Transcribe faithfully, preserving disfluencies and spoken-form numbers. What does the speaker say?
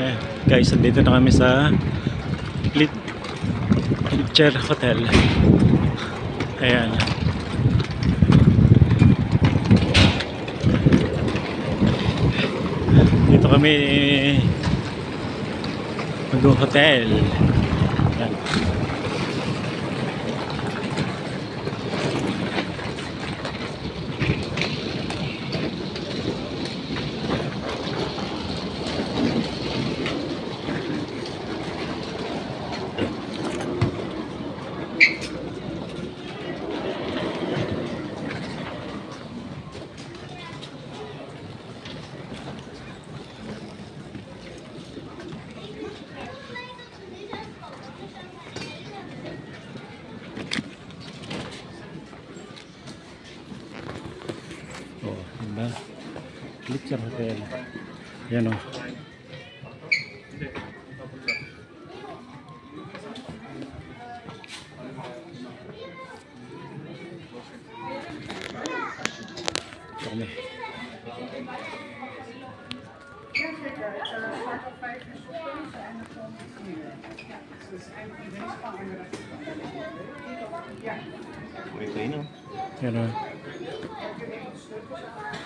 Ayan, guys, dito na kami sa Litcher Hotel. Ayan. Dito kami mag-hotel. Ayan. Oh, diba? Litcher Hotel. Yan o. Kami. Yan o.